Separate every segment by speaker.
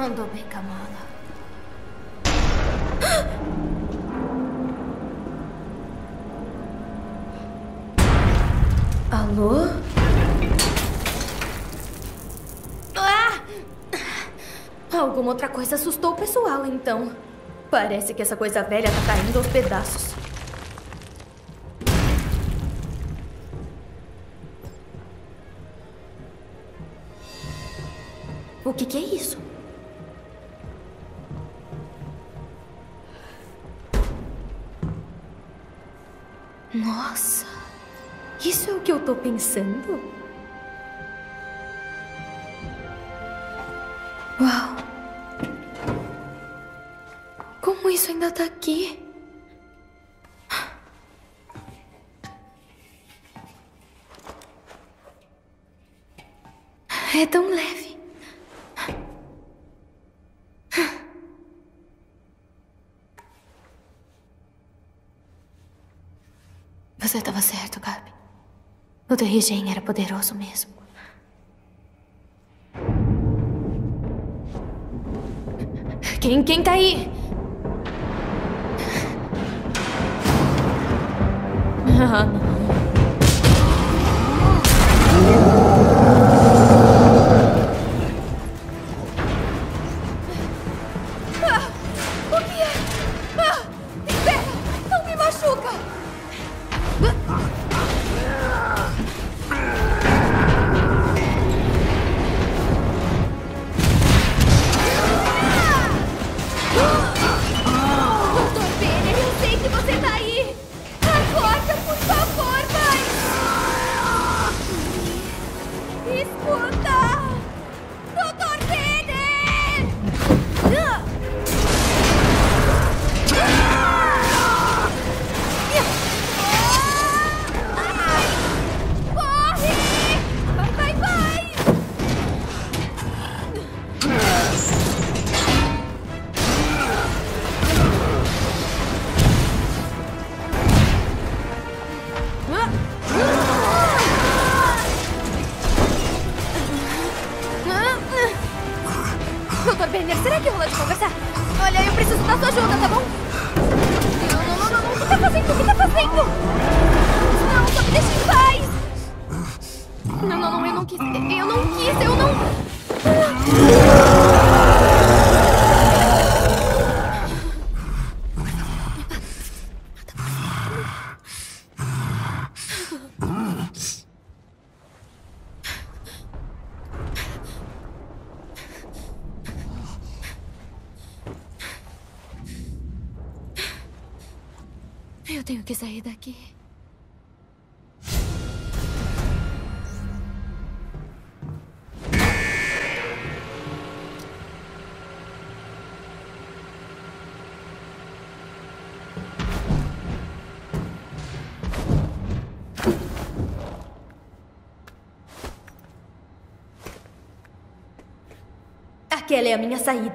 Speaker 1: Mandou bem, Kamala. Alô? Ah! Alguma outra coisa assustou o pessoal, então. Parece que essa coisa velha tá caindo aos pedaços. O que é isso? Nossa, isso é o que eu tô pensando? Uau! Como isso ainda tá aqui? É tão leve. Você estava certo, Gabi. O Terrigen era poderoso mesmo. Quem tá aí? Ah, não. O que é? Espera! Não me machuca! Doutor Banner, eu sei que você tá aí! Acorda, por favor, vai! Escuta! Doutor Banner! Corre! Vai! Doutor Banner, será que rola de conversar? Olha, eu preciso da sua ajuda, tá bom? Não. O que tá fazendo? Não, só me deixa em paz! Não, eu não quis. Eu não... Eu tenho que sair daqui. Aquela é a minha saída.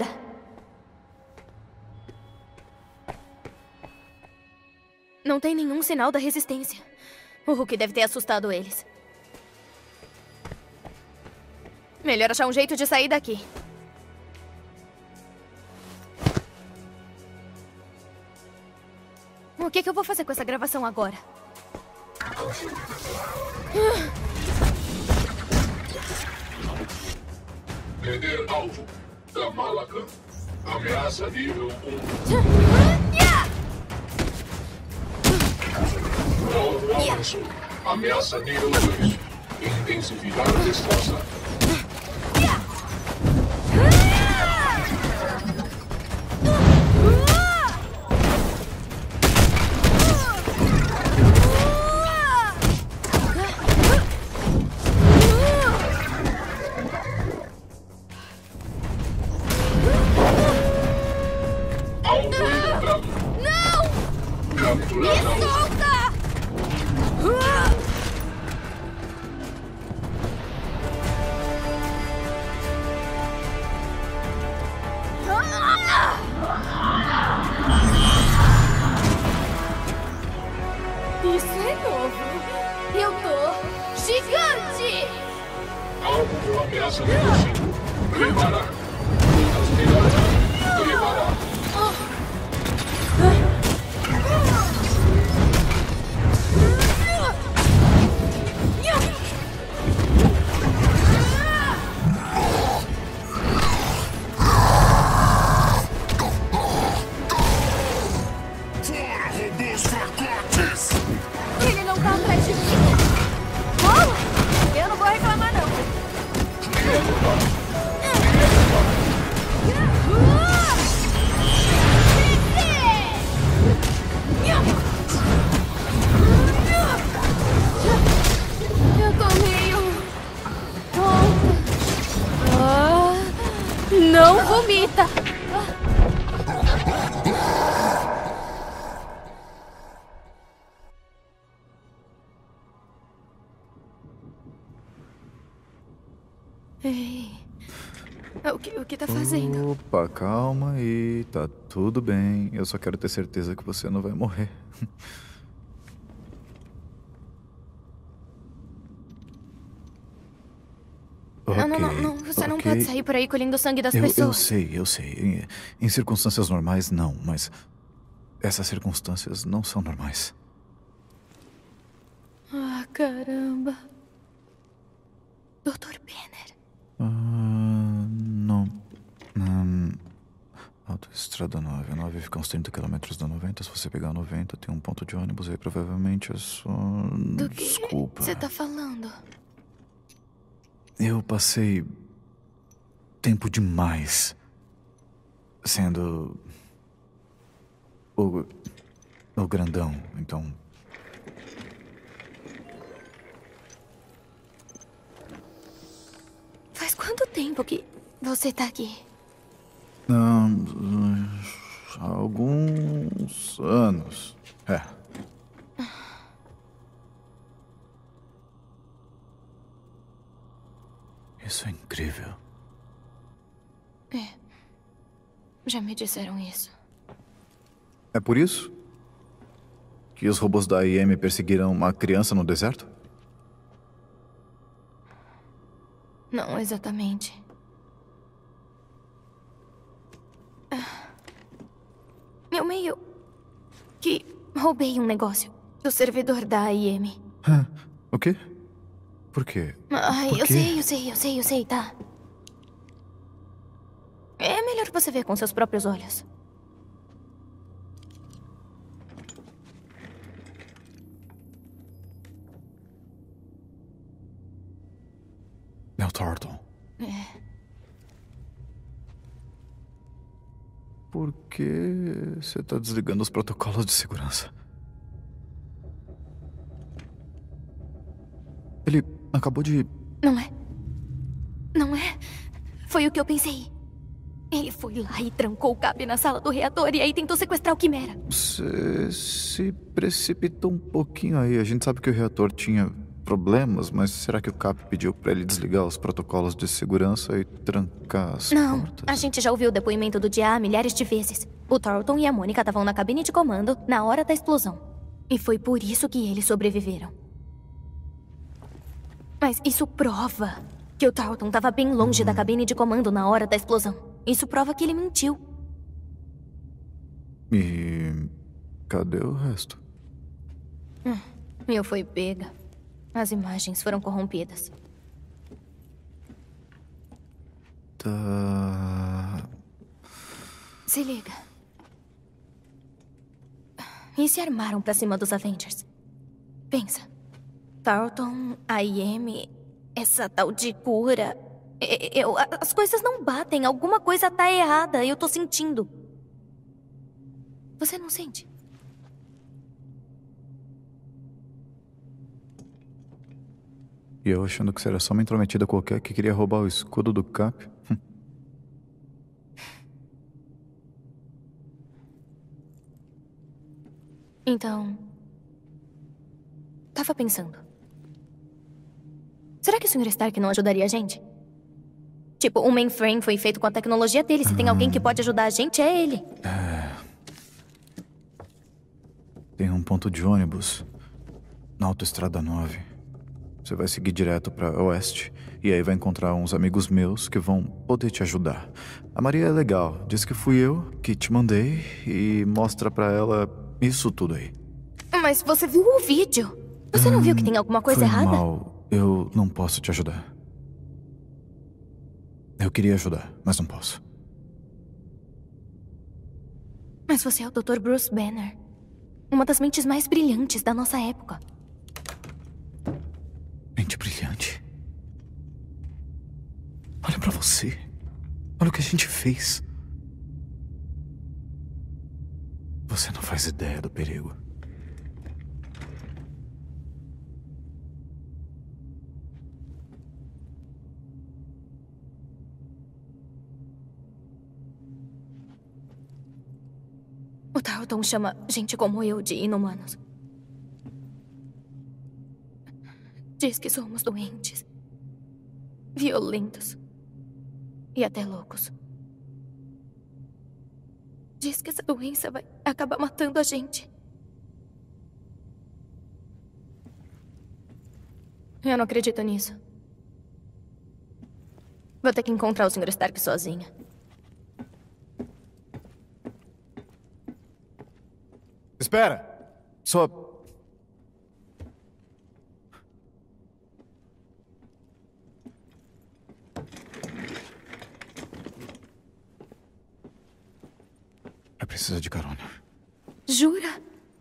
Speaker 1: Não tem nenhum sinal da resistência. O Hulk deve ter assustado eles. Melhor achar um jeito de sair daqui. O que eu vou fazer com essa gravação agora?
Speaker 2: Perder alvo. Kamala Khan. Ameaça nível 1. Novo avanço. Ameaça nível 2. Intensificar a resposta. Alvo encontrado.
Speaker 1: Não!
Speaker 2: Capturado
Speaker 1: Me
Speaker 2: alvo.
Speaker 1: solta! Isso é novo. Eu tô gigante!
Speaker 2: Alvo com ameaça nível 5. Preparar.
Speaker 1: Ele não tá atrás de mim. Oh, eu não vou reclamar, não. Eu tô meio tonta. Não vomita. Ei, o que tá fazendo?
Speaker 3: Opa, calma aí, tá tudo bem. Eu só quero ter certeza que você não vai morrer.
Speaker 1: Não, você não pode sair por aí colhendo o sangue das pessoas.
Speaker 3: Eu sei. Em circunstâncias normais, não, mas essas circunstâncias não são normais.
Speaker 1: Ah, caramba. Dr. Banner.
Speaker 3: Não. Autoestrada 9. A 9 fica uns 30 km da 90. Se você pegar a 90, tem um ponto de ônibus aí, provavelmente é só...
Speaker 1: Do que
Speaker 3: Desculpa.
Speaker 1: você tá falando?
Speaker 3: Eu passei tempo demais sendo o grandão, então...
Speaker 1: Faz quanto tempo que você tá aqui?
Speaker 3: Alguns anos. É. Isso é incrível.
Speaker 1: É. Já me disseram isso.
Speaker 3: É por isso que os robôs da IM perseguiram uma criança no deserto?
Speaker 1: Não exatamente. Eu meio que roubei um negócio do servidor da AIM.
Speaker 3: O quê? Por quê?
Speaker 1: Ai,
Speaker 3: Por
Speaker 1: eu
Speaker 3: quê?
Speaker 1: sei, tá? É melhor você ver com seus próprios olhos.
Speaker 3: É o Turtle.
Speaker 1: É.
Speaker 3: Por que você tá desligando os protocolos de segurança? Ele acabou de...
Speaker 1: Não é? Não é? Foi o que eu pensei. Ele foi lá e trancou o Cap na sala do reator e aí tentou sequestrar o Quimera.
Speaker 3: Você se precipitou um pouquinho aí. A gente sabe que o reator tinha problemas, mas será que o Cap pediu pra ele desligar os protocolos de segurança e trancar as
Speaker 1: Não,
Speaker 3: portas?
Speaker 1: a gente já ouviu o depoimento do Dia milhares de vezes. O Thornton e a Mônica estavam na cabine de comando na hora da explosão. E foi por isso que eles sobreviveram. Mas isso prova que o Thornton estava bem longe da cabine de comando na hora da explosão. Isso prova que ele mentiu.
Speaker 3: E... cadê o resto?
Speaker 1: Eu fui pega. As imagens foram corrompidas.
Speaker 3: Tá...
Speaker 1: Se liga. E se armaram pra cima dos Avengers? Pensa. Thornton, AIM, essa tal de cura... as coisas não batem. Alguma coisa tá errada. Eu tô sentindo. Você não sente?
Speaker 3: E eu achando que você era só uma intrometida qualquer que queria roubar o escudo do Cap.
Speaker 1: Então... tava pensando. Será que o Sr. Stark não ajudaria a gente? Tipo, o mainframe foi feito com a tecnologia dele. Se tem alguém que pode ajudar a gente, é ele.
Speaker 3: Tem um ponto de ônibus na Autoestrada 9. Você vai seguir direto pra oeste. E aí vai encontrar uns amigos meus que vão poder te ajudar. A Maria é legal. Diz que fui eu que te mandei e mostra pra ela isso tudo aí.
Speaker 1: Mas você viu o vídeo? Você não viu que tem alguma coisa
Speaker 3: Foi
Speaker 1: errada?
Speaker 3: mal. Eu não posso te ajudar. Eu queria ajudar, mas não posso.
Speaker 1: Mas você é o Dr. Bruce Banner. Uma das mentes mais brilhantes da nossa época.
Speaker 3: Mente brilhante. Olha pra você. Olha o que a gente fez. Você não faz ideia do perigo.
Speaker 1: O Tarleton chama gente como eu de inumanos. Diz que somos doentes, violentos e até loucos. Diz que essa doença vai acabar matando a gente. Eu não acredito nisso. Vou ter que encontrar o Sr. Stark sozinha.
Speaker 3: Espera! Só... Eu preciso de carona.
Speaker 1: Jura?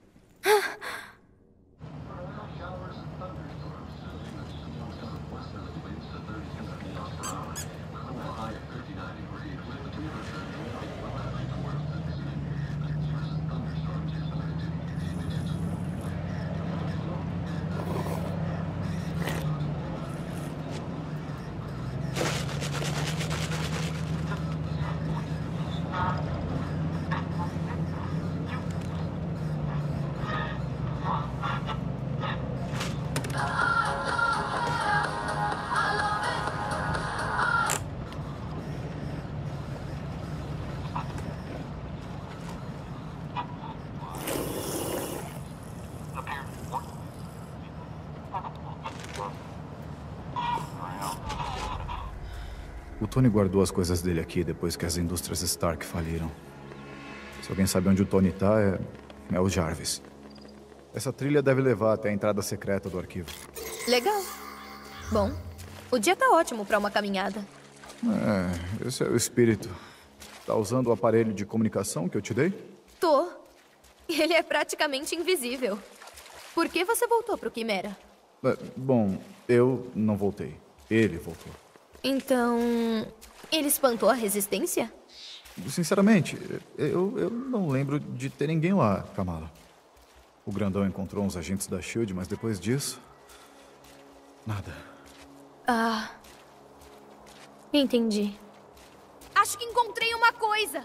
Speaker 3: O Tony guardou as coisas dele aqui depois que as indústrias Stark faliram. Se alguém sabe onde o Tony tá, é o Jarvis. Essa trilha deve levar até a entrada secreta do arquivo.
Speaker 1: Legal. Bom, o dia tá ótimo pra uma caminhada.
Speaker 3: Esse é o espírito. Tá usando o aparelho de comunicação que eu te dei?
Speaker 1: Tô. Ele é praticamente invisível. Por que você voltou pro Quimera?
Speaker 3: Bom, eu não voltei. Ele voltou.
Speaker 1: Então, ele espantou a resistência?
Speaker 3: Sinceramente, eu não lembro de ter ninguém lá, Kamala. O grandão encontrou uns agentes da SHIELD, mas depois disso... nada.
Speaker 1: Ah... entendi. Acho que encontrei uma coisa!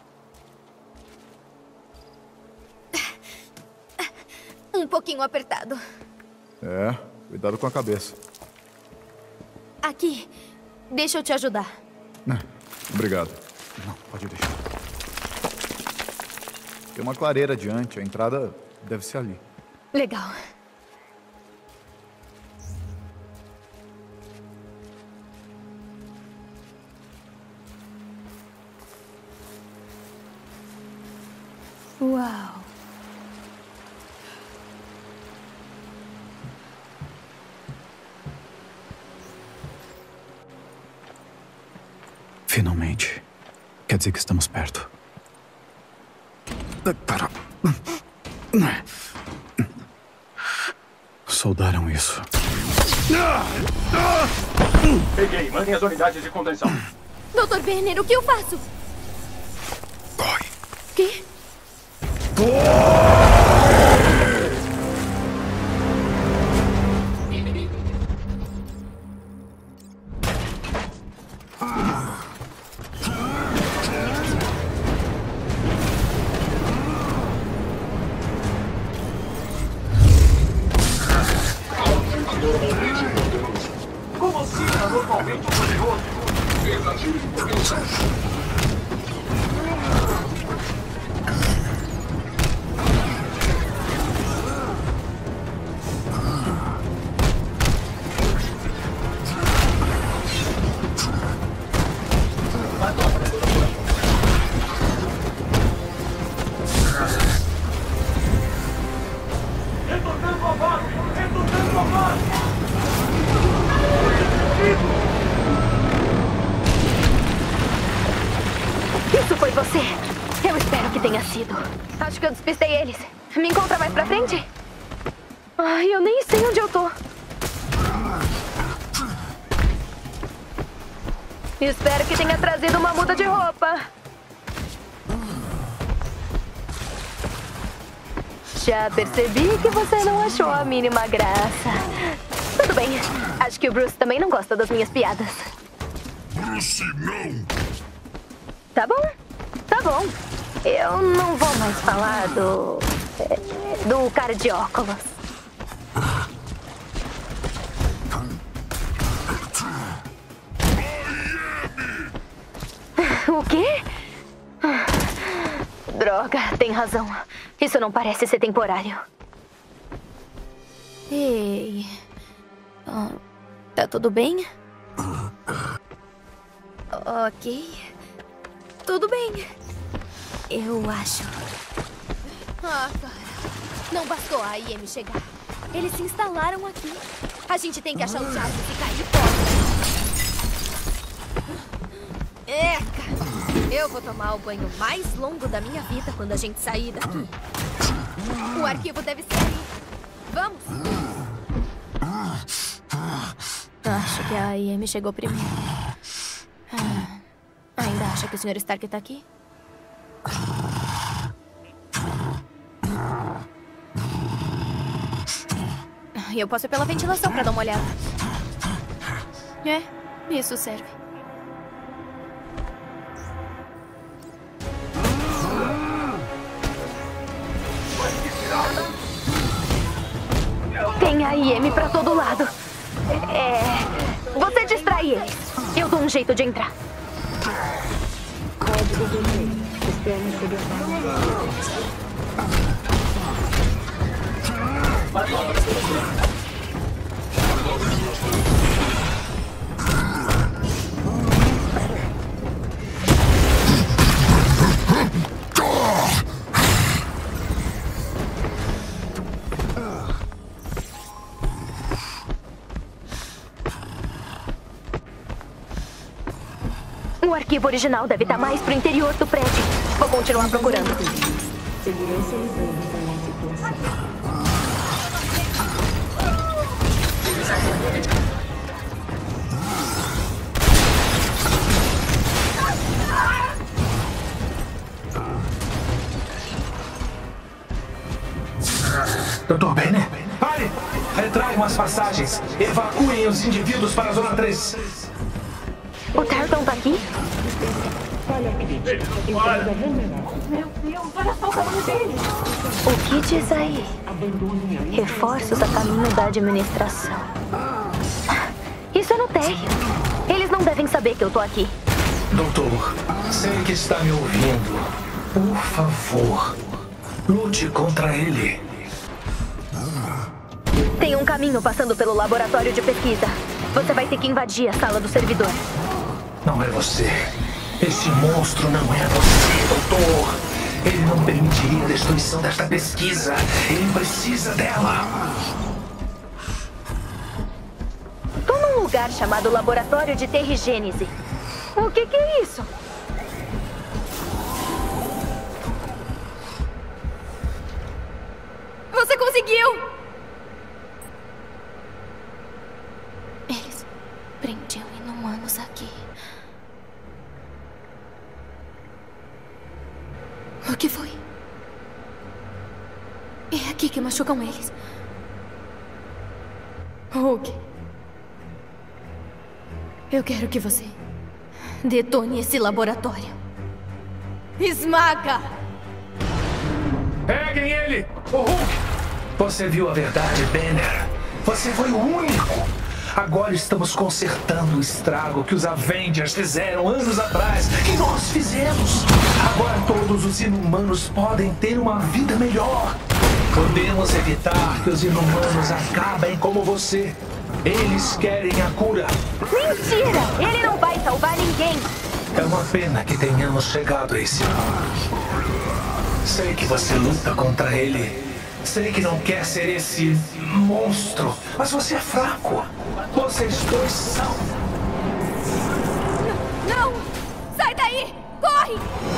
Speaker 1: Um pouquinho apertado.
Speaker 3: Cuidado com a cabeça.
Speaker 1: Aqui, deixa eu te ajudar.
Speaker 3: Obrigado. Não, pode deixar. Tem uma clareira adiante, a entrada deve ser ali.
Speaker 1: Legal. Uau.
Speaker 3: Finalmente. Quer dizer que estamos perto. Para. Soldaram isso.
Speaker 2: Peguei. Mandem as unidades de contenção.
Speaker 1: Dr. Banner, o que eu faço?
Speaker 3: Corre.
Speaker 1: Quê?
Speaker 2: Como assim? Normalmente poderoso. Tentativa de propulsão.
Speaker 1: Isso foi você? Eu espero que tenha sido. Acho que eu despistei eles. Me encontra mais pra frente? Ai, eu nem sei onde eu tô. Espero que tenha trazido uma muda de roupa. Já percebi que você não achou a mínima graça. Tudo bem. Acho que o Bruce também não gosta das minhas piadas.
Speaker 2: Bruce, não!
Speaker 1: Tá bom. Tá bom. Eu não vou mais falar do cara de óculos. O quê? Droga, tem razão. Isso não parece ser temporário. Ei. Tá tudo bem? Ok. Tudo bem. Eu acho. Cara. Não bastou a IM chegar. Eles se instalaram aqui. A gente tem que achar o Jarvis e cair fora. Eca! Eu vou tomar o banho mais longo da minha vida quando a gente sair daqui. O arquivo deve ser aí. Vamos! Acho que a IM chegou primeiro. Ainda acha que o Sr. Stark tá aqui? Eu posso ir pela ventilação pra dar uma olhada. É, isso serve. Tem a IM pra todo lado. Você distrai eles. Eu dou um jeito de entrar. Código vermelho. Sistema segurança. O arquivo original deve estar mais pro interior do prédio. Vou continuar procurando. Segurança usando na situação.
Speaker 4: Dr. Banner? Pare! Retraiam as passagens. Evacuem os indivíduos para a Zona 3.
Speaker 1: O Tarleton tá aqui?
Speaker 5: Meu Deus, olha só o tamanho dele!
Speaker 1: O que diz aí? Reforços a caminho da administração. Isso é no térreo. Eles não devem saber que eu tô aqui.
Speaker 4: Doutor, sei que está me ouvindo. Por favor, lute contra ele.
Speaker 1: Tem um caminho passando pelo laboratório de pesquisa. Você vai ter que invadir a sala do servidor.
Speaker 4: Não é você. Esse monstro não é você, doutor. Ele não permitiria a destruição desta pesquisa. Ele precisa dela.
Speaker 1: Tô num lugar chamado Laboratório de Terrigênese. O que é isso? Você conseguiu! Eles prendiam inumanos aqui. O que foi? É aqui que machucam eles. Hulk. Eu quero que você detone esse laboratório. Esmaga!
Speaker 4: Peguem ele! O Hulk! Você viu a verdade, Banner. Você foi o único. Agora estamos consertando o estrago que os Avengers fizeram anos atrás. Que nós fizemos. Agora todos os inumanos podem ter uma vida melhor. Podemos evitar que os inumanos acabem como você. Eles querem a cura.
Speaker 1: Mentira! Ele não vai salvar ninguém.
Speaker 4: É uma pena que tenhamos chegado a esse ponto. Sei que você luta contra ele, Sei que não quer ser esse monstro, mas você é fraco. Vocês dois são.
Speaker 1: Não! Sai daí! Corre!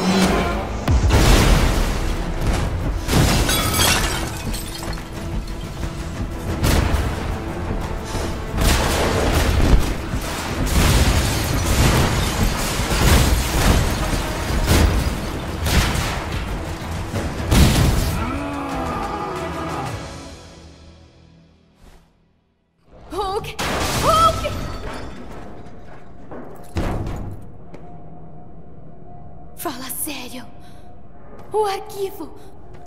Speaker 1: Hulk! Hulk! Fala sério. O arquivo.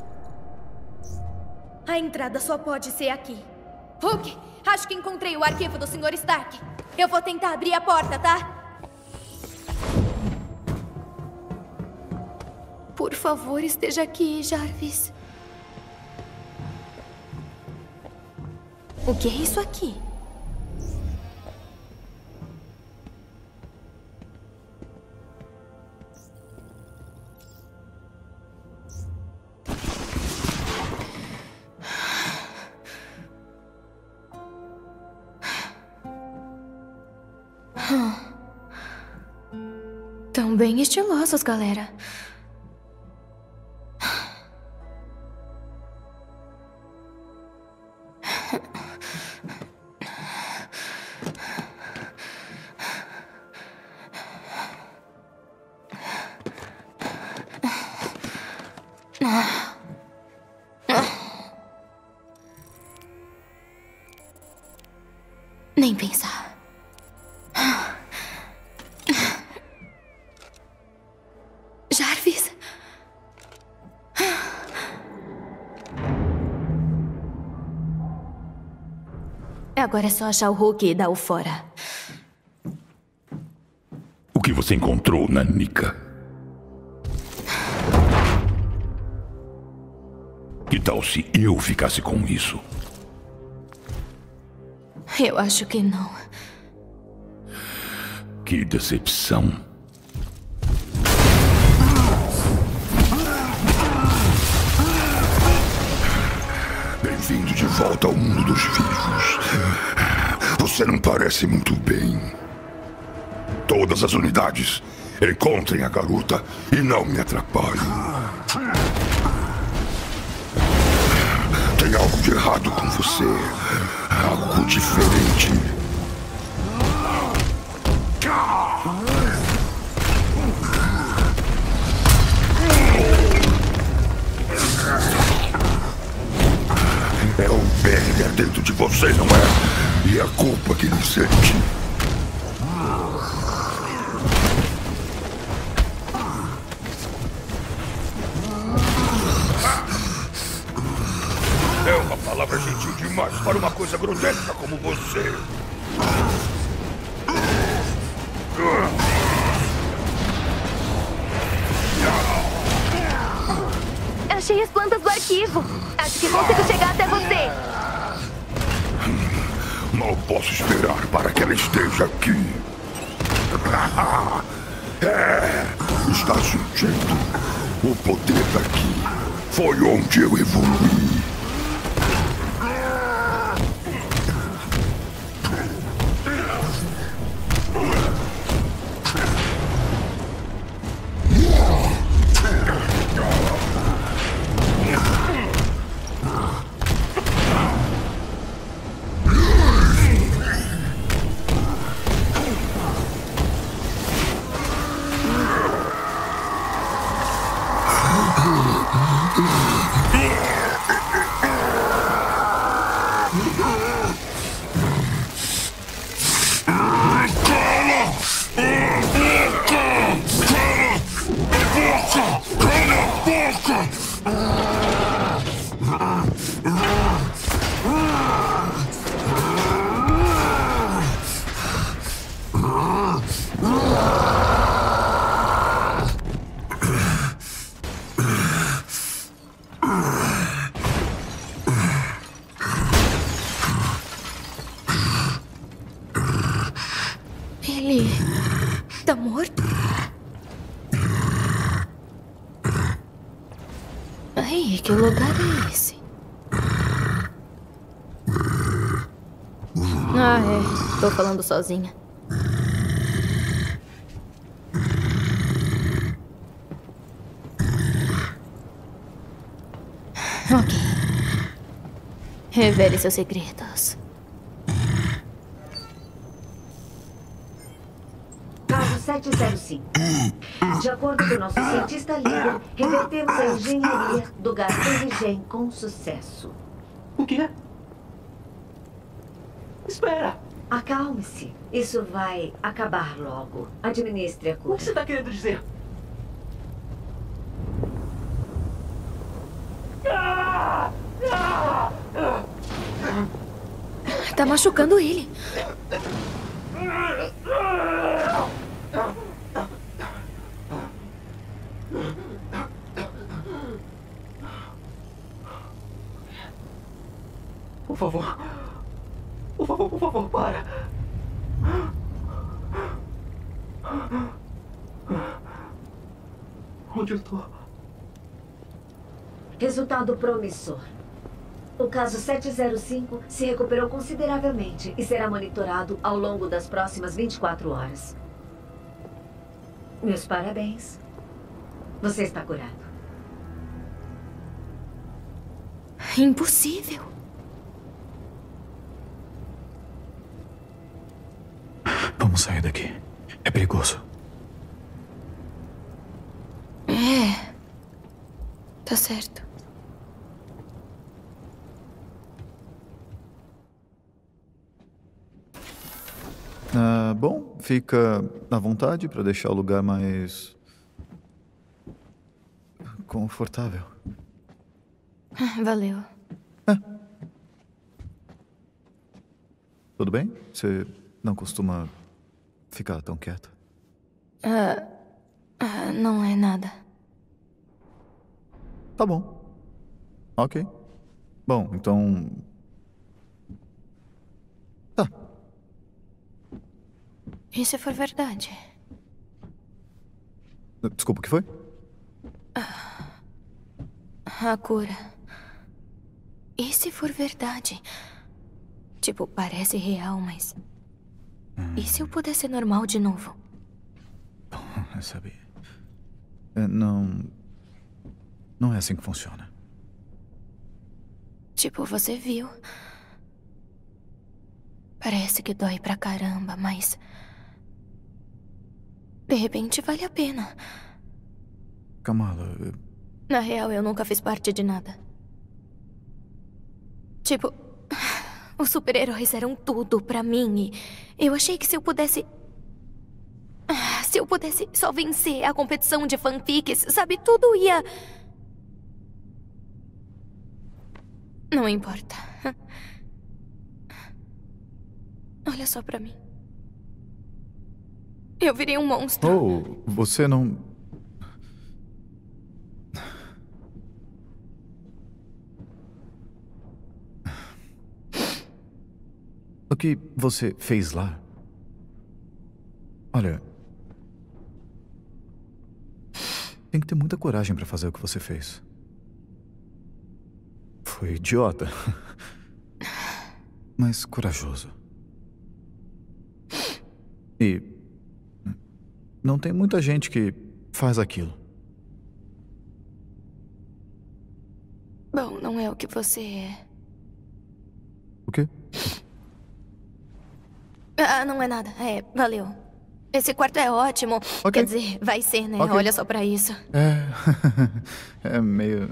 Speaker 1: A entrada só pode ser aqui. Hulk, acho que encontrei o arquivo do Sr. Stark. Eu vou tentar abrir a porta, tá? Por favor, esteja aqui, Jarvis. O que é isso aqui? Tão bem estilosos, galera. Nem pensar. Jarvis? Agora é só achar o Hulk e dar o fora.
Speaker 2: O que você encontrou, Nanica? Que tal se eu ficasse com isso?
Speaker 1: Eu acho que não.
Speaker 2: Que decepção. Bem-vindo de volta ao mundo dos vivos. Você não parece muito bem. Todas as unidades, encontrem a garota e não me atrapalhem. Tem algo de errado com você. Algo diferente. É o Banner dentro de você, não é? E a culpa que ele sente. É uma palavra gentil demais para uma coisa grotesca como você.
Speaker 5: Achei as plantas do arquivo. Acho que consigo chegar até você.
Speaker 2: Mal posso esperar para que ela esteja aqui. Está sentindo? O poder daqui foi onde eu evoluí.
Speaker 1: Ele tá morto? Ai, que lugar é esse? Ah, é. Tô falando sozinha. Ok. Revele seus segredos.
Speaker 6: Caso 705. De acordo com o nosso cientista líder, revertemos a engenharia do gás Terrigen com sucesso.
Speaker 4: O quê? Espera!
Speaker 6: Acalme-se. Isso vai acabar logo. Administre a
Speaker 4: O
Speaker 6: cura.
Speaker 4: que você está querendo dizer?
Speaker 1: Tá machucando ele.
Speaker 4: Por favor. Por favor, por favor, para. Onde eu tô?
Speaker 6: Resultado promissor. O caso 705 se recuperou consideravelmente e será monitorado ao longo das próximas 24 horas. Meus parabéns. Você está curado.
Speaker 1: Impossível.
Speaker 3: Vamos sair daqui. É perigoso.
Speaker 1: É. Tá certo.
Speaker 3: Bom, fica à vontade para deixar o lugar mais confortável.
Speaker 1: Valeu.
Speaker 3: Tudo bem? Você não costuma ficar tão quieta?
Speaker 1: Não é nada.
Speaker 3: Tá bom. Ok. Bom, então... Tá.
Speaker 1: E se for verdade?
Speaker 3: Desculpa, o que foi?
Speaker 1: A cura. E se for verdade? Tipo, parece real, mas... E se eu pudesse ser normal de novo?
Speaker 3: Eu sabia. Não é assim que funciona.
Speaker 1: Tipo, você viu. Parece que dói pra caramba, mas... De repente vale a pena.
Speaker 3: Kamala,
Speaker 1: Na real, eu nunca fiz parte de nada. Tipo... Os super-heróis eram tudo pra mim e... Eu achei que se eu pudesse... Se eu pudesse só vencer a competição de fanfics, sabe? Tudo ia... Não importa. Olha só pra mim. Eu virei um monstro.
Speaker 3: Oh, você não... O que você fez lá? Olha... Tem que ter muita coragem pra fazer o que você fez. Foi idiota. Mas corajoso. E... não tem muita gente que faz aquilo.
Speaker 1: Bom, não é o que você é.
Speaker 3: O quê?
Speaker 1: Não é nada. Valeu. Esse quarto é ótimo.
Speaker 3: Ok.
Speaker 1: Quer dizer, vai ser, né?
Speaker 3: Ok.
Speaker 1: Olha só pra isso.
Speaker 3: É meio...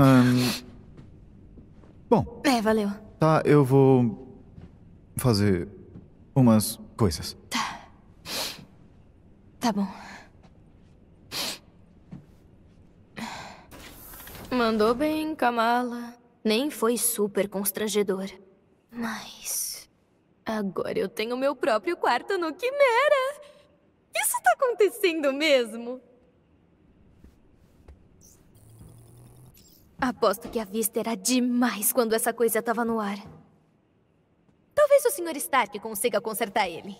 Speaker 3: Bom,
Speaker 1: Valeu.
Speaker 3: tá, eu vou fazer umas coisas.
Speaker 1: Tá bom. Mandou bem, Kamala. Nem foi super constrangedor. Mas... agora eu tenho meu próprio quarto no Quimera. Isso tá acontecendo mesmo? Aposto que a vista era demais quando essa coisa tava no ar. Talvez o Sr. Stark consiga consertar ele.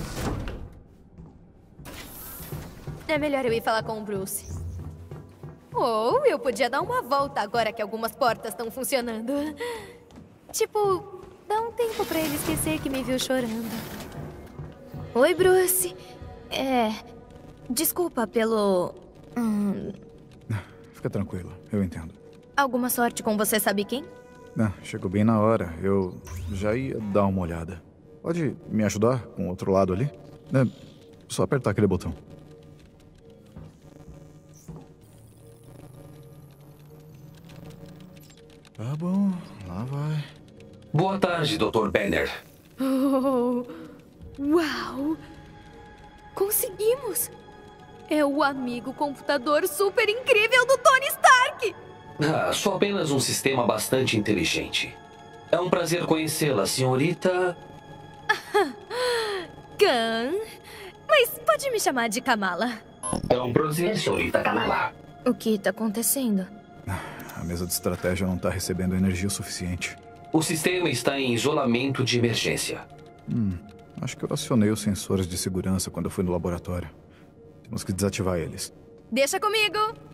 Speaker 1: É melhor eu ir falar com o Bruce. Ou eu podia dar uma volta agora que algumas portas estão funcionando. Tipo, dá um tempo pra ele esquecer que me viu chorando. Oi, Bruce. Desculpa pelo...
Speaker 3: Fica tranquila, eu entendo.
Speaker 1: Alguma sorte com você sabe quem?
Speaker 3: Chegou bem na hora. Eu já ia dar uma olhada. Pode me ajudar com o outro lado ali? Só apertar aquele botão. Tá bom, lá vai.
Speaker 4: Boa tarde, Dr. Banner.
Speaker 1: Oh, uau! Conseguimos! É o amigo computador super incrível do Tony Stark!
Speaker 4: Sou apenas um sistema bastante inteligente. É um prazer conhecê-la, senhorita...
Speaker 1: Khan. Mas pode me chamar de Kamala.
Speaker 4: É um prazer, senhorita Kamala.
Speaker 1: O que tá acontecendo?
Speaker 3: A mesa de estratégia não tá recebendo energia suficiente.
Speaker 4: O sistema está em isolamento de emergência.
Speaker 3: Acho que eu acionei os sensores de segurança quando eu fui no laboratório. Temos que desativar eles.
Speaker 1: Deixa comigo!